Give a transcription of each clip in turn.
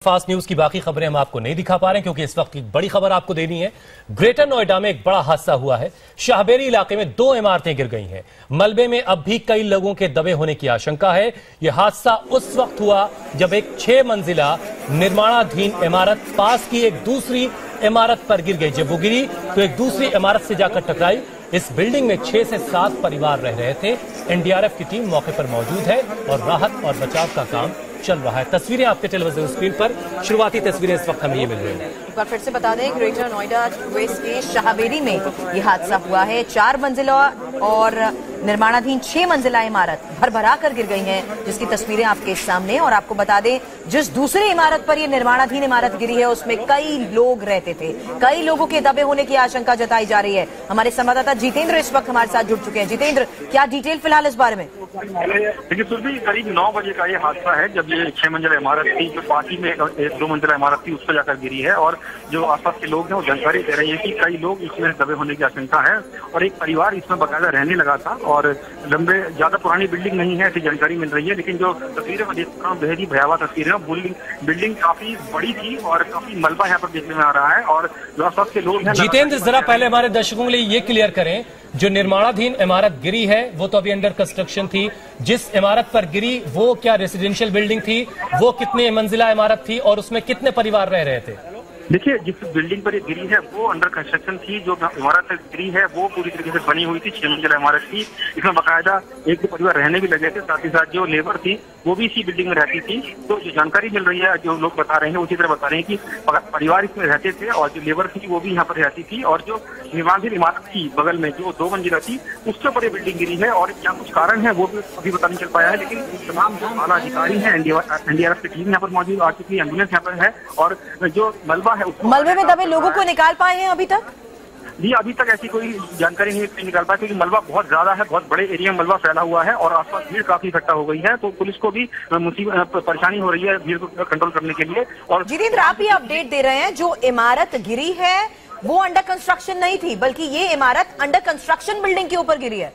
Fast news की बाकी खबरें हम आपको नहीं दिखा पा रहे हैं क्योंकि इस वक्त एक बड़ी खबर आपको देनी है। ग्रेटर नोएडा में एक बड़ा हादसा हुआ है। शाहबेरी इलाके में 2 इमारतें गिर गई हैं। मलबे में अब भी कई लोगों के दबे होने की आशंका है। यह हादसा उस वक्त हुआ जब एक 6 मंजिला निर्माणाधीन इमारत पास की एक दूसरी इमारत पर गिर गई। जब वो गिरी तो एक दूसरी इमारत से जाकर टकराई। इस बिल्डिंग में 6 से 7 परिवार रह रहे थे। एनडीआरएफ की टीम मौके पर मौजूद है और राहत और बचाव का काम चल रहा है। तस्वीरें आपके टेलीविजन स्क्रीन पर, शुरुआती तस्वीरें इस वक्त हमें ये मिल रही हैं। एक बार फिर से बता दें, ग्रेटर नोएडा वेस्ट के शाहबेरी में यह हादसा हुआ है। 4 मंजिला और निर्माणाधीन 6 मंजिला इमारत भरभरा कर गिर गई हैं, जिसकी तस्वीरें आपके सामने। और आपको बता दें, जिस दूसरी इमारत पर यह निर्माणाधीन इमारत गिरी है उसमें कई लोग रहते थे। कई लोगों के दबे होने की आशंका जताई जा रही है। हमारे संवाददाता जितेंद्र इस वक्त हमारे साथ जुड़ चुके हैं। जितेंद्र, क्या डिटेल फिलहाल इस बारे में? देखिए सुरभि, करीब 9 बजे का ये हादसा है जब ये 6 मंजिला इमारत थी जो पार्टी में 2 मंजिला इमारत थी उस पर जाकर गिरी है। और जो आसपास के लोग हैं वो जानकारी दे रहे हैं कि कई लोग इसमें दबे होने की आशंका है और एक परिवार इसमें बाकायदा रहने लगा था। और लंबे ज्यादा पुरानी बिल्डिंग नहीं है ऐसी जानकारी मिल रही है, लेकिन जो तस्वीरें मैं देख रहा हूँ बेहद ही भयावह तस्वीरें हैं। बिल्डिंग काफी बड़ी थी और काफी मलबा यहाँ पर देखने में आ रहा है। और जो आसपास के लोग हैं, जितेंद्र जरा पहले हमारे दर्शकों के लिए ये क्लियर करें, जो निर्माणाधीन इमारत गिरी है वो तो अभी अंडर कंस्ट्रक्शन थी। जिस इमारत पर गिरी वो क्या रेसिडेंशियल बिल्डिंग थी? वो कितनी मंजिला इमारत थी और उसमें कितने परिवार रह रहे थे? देखिए, जिस बिल्डिंग पर ये गिरी है वो अंडर कंस्ट्रक्शन थी। जो इमारत गिरी है वो पूरी तरीके से बनी हुई थी, 6 मंजिला इमारत थी। इसमें बाकायदा 1-2 परिवार रहने भी लगे थे। साथ ही साथ जो लेबर थी वो भी इसी बिल्डिंग में रहती थी। तो जो जानकारी मिल रही है, जो लोग बता रहे हैं उसी तरह बता रहे हैं कि परिवार इसमें रहते थे और जो लेबर थी वो भी यहाँ पर रहती थी। और जो निर्माणाधीन इमारत की बगल में जो 2 मंजिला थी उसके ऊपर ये बिल्डिंग गिरी है। और क्या कुछ कारण है वो भी अभी पता नहीं चल पाया है, लेकिन तमाम जो आला अधिकारी हैं, एनडीआरएफ की टीम यहाँ पर मौजूद आ चुकी है, एम्बुलेंस यहाँ पर है। और जो मलबा है मलबे में दबे लोगों को निकाल पाए हैं अभी तक? जी, अभी तक ऐसी कोई जानकारी नहीं निकाल पाई क्योंकि मलबा बहुत ज्यादा है, बहुत बड़े एरिया में मलबा फैला हुआ है और आसपास भीड़ काफी इकट्ठा हो गई है। तो पुलिस को भी परेशानी हो रही है भीड़ को कंट्रोल करने के लिए। और जितेंद्र, आप ये अपडेट दे रहे हैं, जो इमारत गिरी है वो अंडर कंस्ट्रक्शन नहीं थी, बल्कि ये इमारत अंडर कंस्ट्रक्शन बिल्डिंग के ऊपर गिरी है?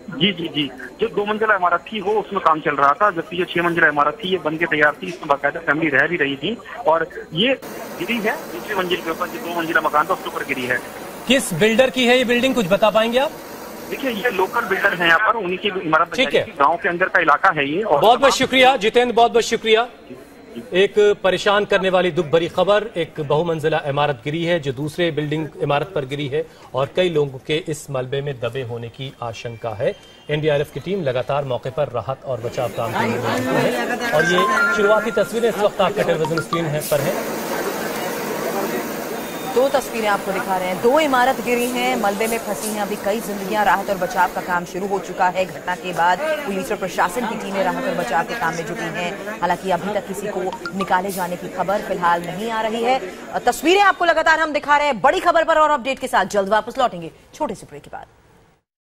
जी, जो 2 मंजिला इमारत थी वो उसमें काम चल रहा था, जबकि ये 6 मंजिला इमारत थी ये बन के तैयार थी। इसमें बाकायदा फैमिली रह भी रही थी और ये गिरी है दूसरी मंजिल के ऊपर। जो 2 मंजिला मकान था उसके ऊपर गिरी है। किस बिल्डर की है ये बिल्डिंग, कुछ बता पाएंगे आप? देखिए, ये लोकल बिल्डर है यहाँ पर, उन्हीं की इमारत। ठीक है, गाँव के अंदर का इलाका है ये। बहुत बहुत शुक्रिया जितेंद्र, बहुत बहुत शुक्रिया। एक परेशान करने वाली दुख भरी खबर, एक बहुमंजिला इमारत गिरी है जो दूसरे बिल्डिंग इमारत पर गिरी है और कई लोगों के इस मलबे में दबे होने की आशंका है। एनडीआरएफ की टीम लगातार मौके पर राहत और बचाव काम करने में मौजूद है और ये शुरुआती तस्वीरें इस वक्त आपके टेलीविजन स्क्रीन पर है। 2 तस्वीरें आपको दिखा रहे हैं। 2 इमारत गिरी हैं, मलबे में फंसी हैं अभी कई जिंदगियां। राहत और बचाव का काम शुरू हो चुका है। घटना के बाद पुलिस और प्रशासन की टीमें राहत और बचाव के काम में जुटी हैं। हालांकि अभी तक किसी को निकाले जाने की खबर फिलहाल नहीं आ रही है। तस्वीरें आपको लगातार हम दिखा रहे हैं। बड़ी खबर पर और अपडेट के साथ जल्द वापस लौटेंगे छोटे से ब्रेक के बाद।